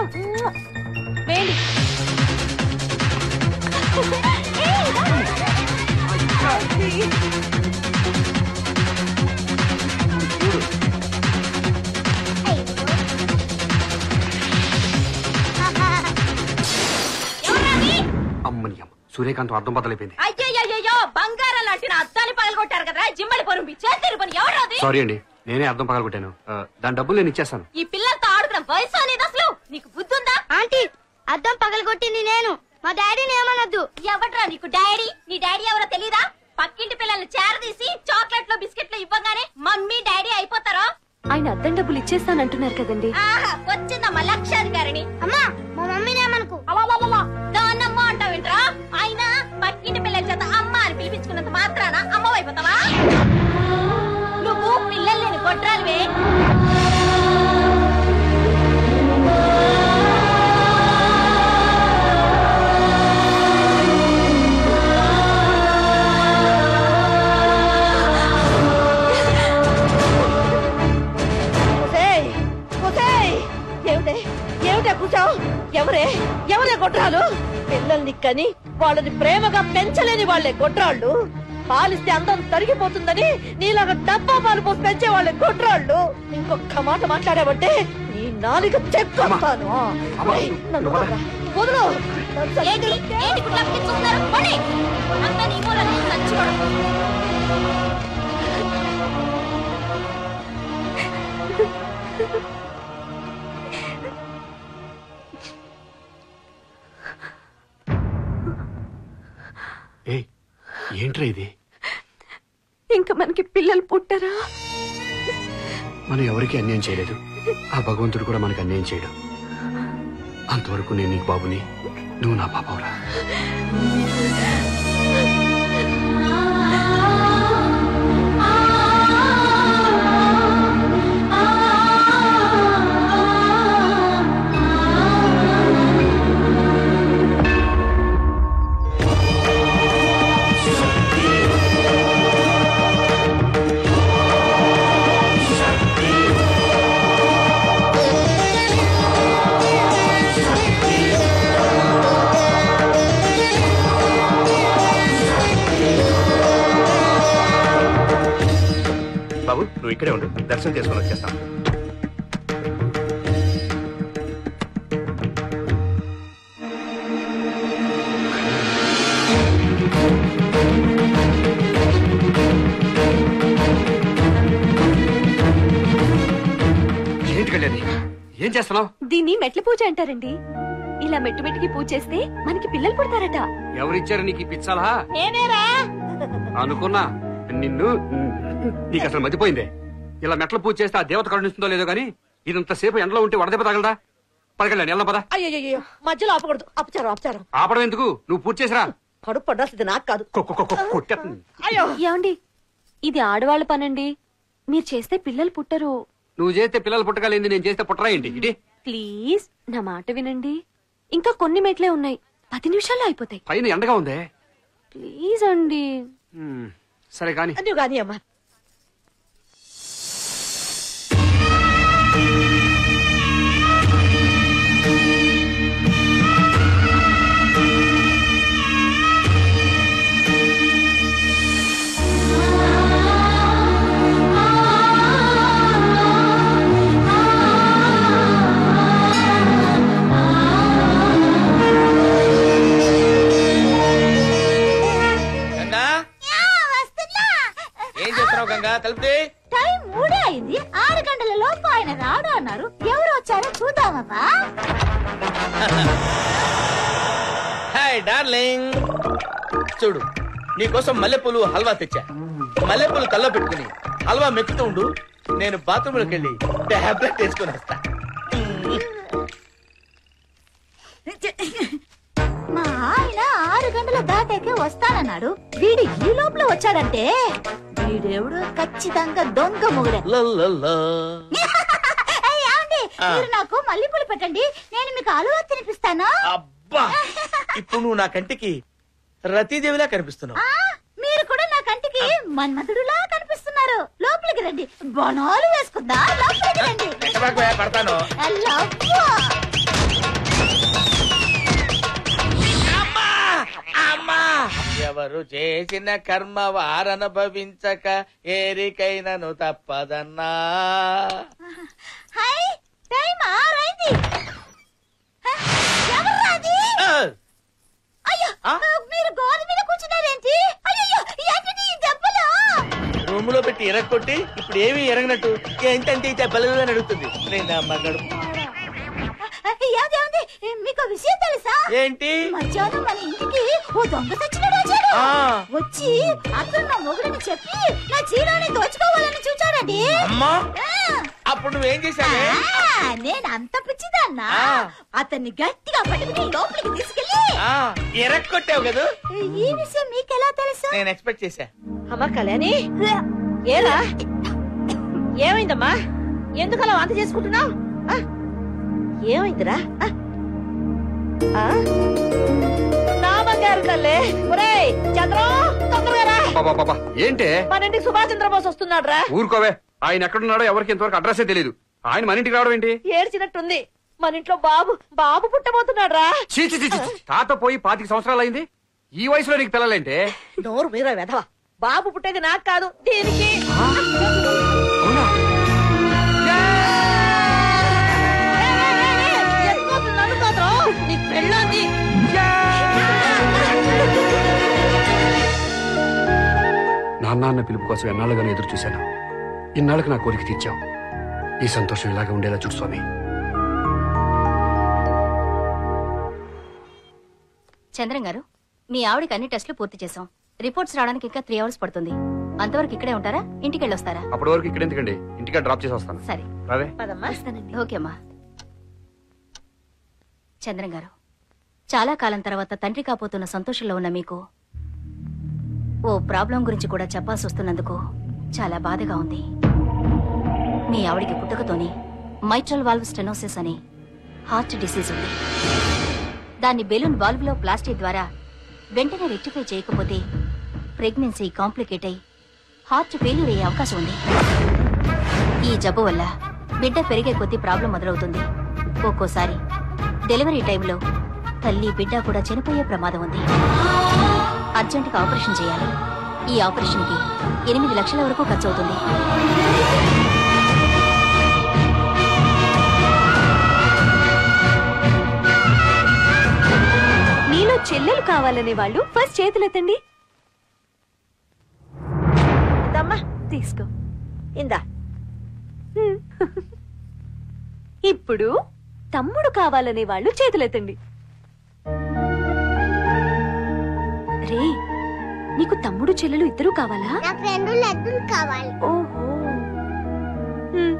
వేయండి. అమ్మని అమ్మ, సూర్యకాంత్ అర్థం బద్దలైపోయింది. అయ్యో బంగారం లాంటి నా అద్దాన్ని పగలగొట్టారు కదా, జిమ్మడి పొరుంపి చేతిరి పని ఎవరు? సారీ అండి, నేనే అర్థం పగలగొట్టాను. దాని డబ్బులు నేను ఇచ్చేస్తాను. ఈ పిల్లలతో ఆడుకున్న వయసు అనేది అసలు నీకు బుద్ధి ఉందా? ఆంటీ, అద్దం పగలగొట్టింది నేను, మా డాడీని ఏమనొద్దు. ఎవడ్రా నీకు డాడీ? నీ డాడీ ఎవరో తెలీదా? పక్కింటి పిల్లల్ని చేరదీసి చాక్లెట్లు బిస్కెట్లు ఇవ్వగానే మమ్మీ డాడీ అయిపోతారా? ఆయన అద్దం డబ్బులు ఇచ్చేస్తానంటున్నారు కదండి. వచ్చిందమ్మా లక్షాధికారిని. అమ్మా, మా మమ్మీని ఏమనుకో. దాన్నమ్మ అంటావేంట్రా? ఆయన పక్కింటి పిల్లల చేత అమ్మ అని పిలిపించుకున్నంత మాత్రాన అమ్మ అయిపోతావా? నువ్వు పిల్లలు లేని గొడ్రాలివే. ఎవరే గొడ్రాలు? పిల్లల్ని కని వాళ్ళని ప్రేమగా పెంచలేని వాళ్లే గొడ్రాళ్ళు. పాలిస్తే అందం తరిగిపోతుందని నీలాగా డబ్బా పాలు పోసి పెంచే వాళ్ళే గొడ్రాళ్ళు. ఇంకొక మాట మాట్లాడావంటే నీ నాలుక చెక్కొస్తాను. వదులు. ఏంట్రా ఇది? ఇంకా మనకి పిల్లలు పుట్టరా? మనం ఎవరికి అన్యాయం చేయలేదు, ఆ భగవంతుడు కూడా మనకి అన్యాయం చేయడు. అంతవరకు నేను నీకు బాబుని, నువ్వు నా పాపవురా. బాబు, నువ్వు ఇక్కడే ఉండు, దర్శనం చేసుకొని వచ్చేస్తాం. ఏంటి కళ్యాణి, ఏం చేస్తున్నావు? దీన్ని మెట్ల పూజ అంటారండి. ఇలా మెట్టు మెట్టుకి పూజ చేస్తే మనకి పిల్లలు పుడతారట. ఎవరిచ్చారు నీకు ఈ పిచ్చాలా? నేనేరా అనుకున్నా. నిన్ను, నీకు అసలు మతిపోయిందే. ఇలా మెట్ల పూజ చేస్తే ఆ దేవత కరుణిస్తుందో లేదో గానీ ఇదంతసేపు ఎండలో ఉంటే వడదెబ్బ తగలదా? పదకెళ్ళండి, ఎలా పద. అయ్యో, మధ్యలో ఆపకూడదు. అపచారం. ఆపడం ఎందుకు? నువ్వు పూజ చేసిరా. కడుపు పడ్డాల్సింది నాకు కాదు. ఏమండి, ఇది ఆడవాళ్ళ పనండి. మీరు చేస్తే పిల్లలు పుట్టరు. నువ్వు చేస్తే పిల్లలు పుట్టగలింది, నేను చేస్తే పుట్టరా ఏంటి? ఇది ప్లీజ్ నా మాట వినండి. ఇంకా కొన్ని మెట్లే ఉన్నాయి, 10 నిమిషాల్లో అయిపోతాయి. పైన ఎండగా ఉందే. ప్లీజ్ అండి. సరే కానీ నువ్వు కానీ అమ్మా. టైం 3 అయింది, 6 గంటల లోపు ఆయన రాడు అన్నారు. ఎవరు వచ్చారో చూద్దామబ్బా. హాయ్ డార్లింగ్, చూడు నీకోసం మల్లెపూలు హల్వా తెచ్చా. మల్లెపూలు కల్లో పెట్టుకుని హల్వా మెక్కుతూ ఉండు, నేను బాత్రూమ్ లోకి వెళ్ళి టాబ్లెట్ వేసుకుని వస్తా. మా ఆయన 6 గంటల దాటాకే వస్తానన్నాడు. వీడు ఈ లోపల వచ్చాడంటే వీడెవడు ఖచ్చితంగా దొంగ మొగుడే. మీరు నాకు మల్లెపూలు పెట్టండి, నేను మీకు హల్వా తినిపిస్తాను. అబ్బా, ఇప్పుడు నువ్వు నా కంటికి రతీదేవిలా కనిపిస్తున్నావు. మీరు కూడా నా కంటికి మన్మధుడులా కనిపిస్తున్నారు. లోపలికి రండి, బొనాలు వేసుకుందా. లోపలికి రండి. పడతాను. ఎవరు చేసిన కర్మ వారనుభవించక ఏరికైనను తప్పదన్నా. Hi time ఆరైంది. ఎవర్రాది? అయ్యో మీరు గోడ మీద కూర్చున్నారేంటి? అయ్యో ఏంటిది ఈ దెబ్బలు? రూమ్ లో పెట్టి ఎరగొట్టి ఇప్పుడు ఏమీ ఎరగనట్టు ఏంటంటే ఈ దెబ్బలు అని అడుగుతుంది. నేను అమ్మగడు ఏమిటి మీకు విషయం తెలుసా? ఏంటి? మధ్యాహ్నం మన ఇంటికి ఓ దొంగ సచ్చినాడు వచ్చాడు. ఆ. వచ్చి అతను నా మొగుడని చెప్పి నా చీరని దోచుకోవాలని చూచాడండి. అమ్మా ఆ. అప్పుడు నువ్వేం చేశావే? నేను అంత పిచ్చిదాన్నా. ఆ. అతన్ని గట్టిగా పట్టుకుని లోపలికి తీసుకెళ్ళి ఎరగొట్టావు కదా. ఈ విషయం మీకెలా తెలుసు? నేను ఎక్స్పెక్ట్ చేశా. అమ్మా కళ్యాణి, ఏరా ఏమైందమ్మా? ఎందుకు అలా వాంతి చేసుకుంటున్నావు? ఏమైందిరా? నా బంగారు తల్లే. ఒరేయ్ చంద్రం, తొందరగా రా. బాబా ఏంటే? మన ఇంటికి సుభాష్ చంద్రబోస్ వస్తున్నాడు రా. ఊరుకోవే, ఆయన ఎక్కడున్నాడో ఎవరికి ఇంతవరకు అడ్రస్సే తెలియదు. ఆయన మన ఇంటికి రావడం ఏంటి? ఏడ్చినట్టుంది. మన ఇంట్లో బాబు పుట్టబోతున్నాడు రా. చీచి చీచి, తాత పోయి 25 సంవత్సరాలు అయింది. ఈ వయసులో నీకు పిల్లలేంటే? నోరు మీరా వెధవా. బాబు పుట్టేది నాకు కాదు, దీనికి. అవునా? నన్ను కాదు, నీ పెళ్ళాన్ని. నాన్న అన్న పిలుపు కోసం ఎన్నాళ్ళుగానే ఎదురు చూశాను. ఇన్నాళ్ళకి నా కోరిక తీర్చావు. ఈ సంతోషం ఇలాగే ఉండేలా చూడు స్వామి. చంద్రం గారు, మీ ఆవిడకి అన్ని టెస్టులు పూర్తి చేశాం. రిపోర్ట్స్ రావడానికి ఇంకా 3 hours పడుతుంది. అంతవరకు ఇక్కడే ఉంటారా? ఇంటికి వెళ్ళొస్తారా? అప్పటి వరకు ఇక్కడ ఎందుకండి, ఇంటికి డ్రాప్ చేసి వస్తాను. సరే. రావే. పదమ్మా. ఓకే అమ్మా. చంద్రం గారు, చాలా కాలం తర్వాత తండ్రి కాబోతున్న సంతోషంలో ఉన్న మీకు ఓ ప్రాబ్లం గురించి కూడా చెప్పాల్సి వస్తున్నందుకు చాలా బాధగా ఉంది. మీ ఆవిడికి పుట్టుకతోనే మైట్రల్ వాల్వ్ స్టెనోసిస్ అని హార్ట్ డిసీజ్ ఉంది. దాన్ని బెలూన్ వాల్వ్ లో ప్లాస్టిక్ ద్వారా వెంటనే రెక్టిఫై చేయకపోతే ప్రెగ్నెన్సీ కాంప్లికేట్ అయి హార్ట్ ఫెయిల్యూర్ అయ్యే అవకాశం ఉంది. ఈ జబ్బు వల్ల బిడ్డ పెరిగే కొద్దీ ప్రాబ్లం మొదలవుతుంది. ఒక్కోసారి డెలివరీ టైంలో తల్లి బిడ్డ కూడా చనిపోయే ప్రమాదం ఉంది. అర్జెంటుగా ఆపరేషన్ చేయాలి. ఈ ఆపరేషన్ కి 8 లక్షల వరకు ఖర్చు అవుతుంది. మీలో చెల్లెలు కావాలనే వాళ్ళు ఫస్ట్ చేతులెత్తండి. ఇందమ్మా, తీసుకో. ఇందా. ఇప్పుడు తమ్ముడు కావాలనే వాళ్ళు చేతులెత్తండి. రే, నీకు తమ్ముడు చెల్లెలు ఇద్దరూ కావాలా? నాకు 2 లడ్డూలు కావాలి. ఓహో. హ్మ్.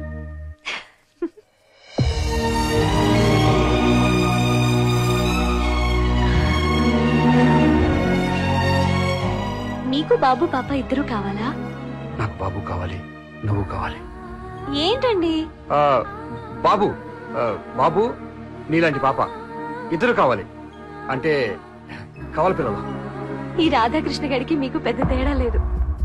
నీకు బాబు పాప ఇద్దరు కావాలా? నాకు బాబు కావాలి, నువ్వు కావాలి. ఏంటండి? బాబు బాబు నీలాంటి పాప ఇద్దరు కావాలి. అంటే కావాలి పిల్లలు. ఈ రాధాకృష్ణ గారికి మీకు పెద్ద తేడా లేదు.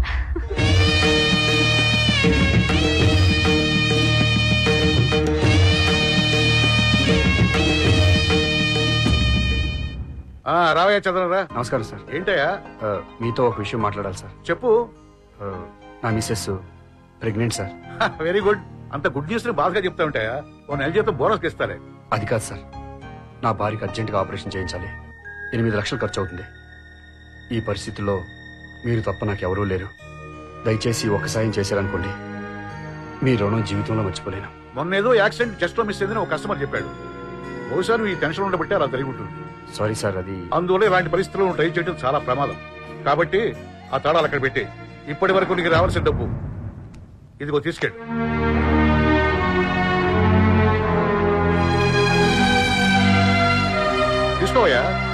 రావయ్య చంద్రరా. నమస్కారం సార్. ఏంటయ్యా? మీతో ఒక విషయం మాట్లాడాలి సార్. చెప్పు. నా missus pregnant sir. Very good. అంత గుడ్ న్యూస్ ని బాధగా చెప్తా ఉంటాయా? ఓ నెల జీతం బోనస్ ఇస్తారే. అది కాదు సార్, నా భార్యకి అర్జెంటుగా ఆపరేషన్ చేయించాలి. 8 లక్షలు ఖర్చు అవుతుంది. ఈ పరిస్థితుల్లో మీరు తప్ప నాకెవరూ లేరు. దయచేసి ఒక సాయం చేశారనుకోండి, మీ రుణం జీవితంలో మర్చిపోలేను. మొన్నేదో యాక్సిడెంట్ చెస్ట్ లో మిస్ అయిందని ఒక కస్టమర్ చెప్పాడు. బహుశా నువ్వు ఈ టెన్షన్ ఉండబట్టి అలా జరిగి ఉంటుంది. సారీ సార్, అది అందువల్ల ఇలాంటి పరిస్థితుల్లో ట్రై చేయడం చాలా ప్రమాదం. కాబట్టి ఆ తాళాలు అక్కడ పెట్టి ఇప్పటి వరకు నీకు రావాల్సిన డబ్బు ఇదిగో తీసుకెళ్ళు. తీసుకోవయ్యా.